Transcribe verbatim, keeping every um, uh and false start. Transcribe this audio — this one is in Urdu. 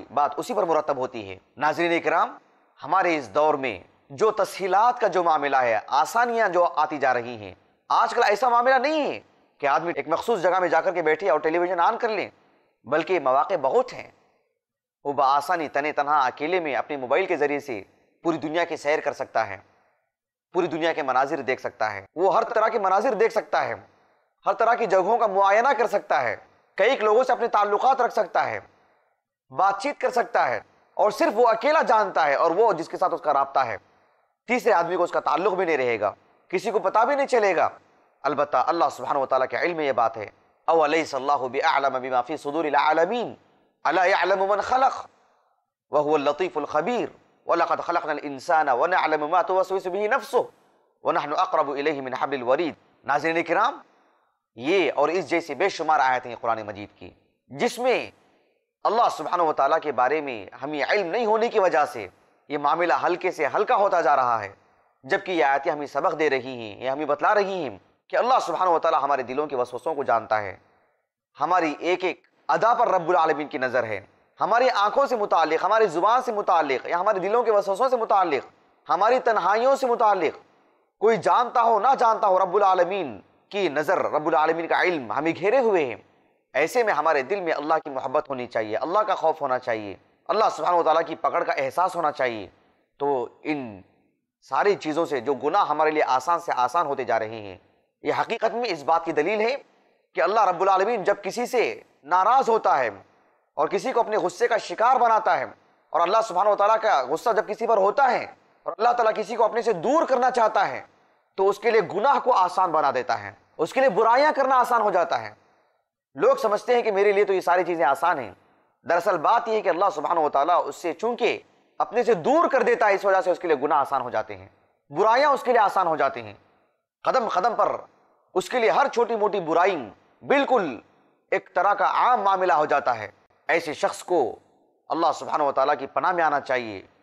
بات اسی پر مرتب ہوتی ہے۔ ناظرین اکرام، ہمارے اس دور میں جو تسہیلات کا جو معاملہ ہے، آسانیاں جو آتی جا رہی ہیں، آج کل ایسا معاملہ نہیں ہے کہ آدمی ایک مخصوص جگہ میں جا کر کے بیٹھے اور ٹیلی ویژن آن کر لیں، بلکہ مواقع بہت ہیں۔ وہ بآسانی تنے تنہا اکیلے میں اپنے موبائل کے ذریعے سے پوری دنیا کی سیر کر سکتا ہے، پوری دنیا کے مناظر دیکھ سکتا ہے، وہ ہر طرح کے مناظر دیکھ سکتا ہے، ہر طرح کی جگہوں کا معائنہ کر سکتا ہے، کئی لوگوں سے اپنے تعلقات رکھ سکتا ہے، بات چیت کر سکتا ہے، اور صرف وہ اکیلا جانتا ہے اور وہ جس کے ساتھ اس کا رابطہ ہے، تیسرے آدمی کو اس کا تعلق بھی نہیں رہے گا، کسی کو پتہ بھی نہیں چلے گا۔ البتہ اللہ سبحانہ وتعالیٰ کے علم میں یہ بات ہے، اولیس اللہ بأعلم بما فی صدور العالمین الا یعلم من خلق وهو اللطیف الخبیر وَلَقَدْ خَلَقْنَا الْإِنسَانَ وَنَعْلَمُ مَا تُوَسْوِسُ بِهِ نَفْسُهُ وَنَحْنُ أَقْرَبُ إِلَيْهِ مِنْ حَبْلِ الْوَرِيدِ۔ ناظرین کرام، یہ اور اس جیسی بے شمار آیتیں ہیں قرآن مجید کی، جس میں اللہ سبحانہ وتعالیٰ کے بارے میں ہمیں علم نہیں ہونے کی وجہ سے یہ معاملہ ہلکے سے ہلکا ہوتا جا رہا ہے، جبکہ یہ آیتیں ہمیں سبق دے رہی ہیں، یہ ہمیں بتلا رہی ہیں کہ اللہ سبحانہ وتعالیٰ ہمارے دلوں کے وسوسوں کو جانتا ہے، ہماری ایک ایک ادا پر رب العالمین کی نظر ہے، ہماری آنکھوں سے متعلق، ہماری زبان سے متعلق، یا ہمارے دلوں کے وسوسوں سے متعلق، ہماری تنہائیوں سے متعلق، کوئی جانتا ہو نہ جانتا ہو، رب العالمین کی نظر، رب العالمین کا علم ہمیں گھیرے ہوئے ہیں۔ ایسے میں ہمارے دل میں اللہ کی محبت ہونی چاہیے، اللہ کا خوف ہونا چاہیے، اللہ سبحانہ وتعالیٰ کی پکڑ کا احساس ہونا چاہیے۔ تو ان ساری چیزوں سے جو گناہ ہمارے لیے آسان سے آسان ہوتے جا رہے ہیں، یہ حقیقت میں اس بات کی دلیل ہے کہ اللہ رب العالمین جب کسی سے ناراض ہوتا ہے اور کسی کو اپنے غصے کا شکار بناتا ہے، اور اللہ سبحانہ وتعالیٰ کا غصہ جب کسی پر ہوتا ہے اور اللہ تعالیٰ کسی کو اپنے سے دور کرنا چاہتا ہے، تو اس کے لیے گناہ کو آسان بنا دیتا ہے، اس کے لیے برائیاں کرنا آسان ہو جاتا ہے۔ لوگ سمجھتے ہیں کہ میرے لیے تو یہ ساری چیزیں آسان ہیں، دراصل بات یہ ہے کہ اللہ سبحانہ وتعالیٰ اس سے چونکہ اپنے سے دور کر دیتا ہے، اس وجہ سے اس کے لیے گناہ آسان ہو جاتے ہیں، برائیاں اس کے لیے آسان ہو جاتی ہیں، قدم قدم پر اس کے لیے ہر چھوٹی موٹی برائی بالکل ایک طرح کا عام معاملہ ہو جاتا ہے۔ ایسے شخص کو اللہ سبحانہ وتعالیٰ کی پناہ میں آنا چاہیے،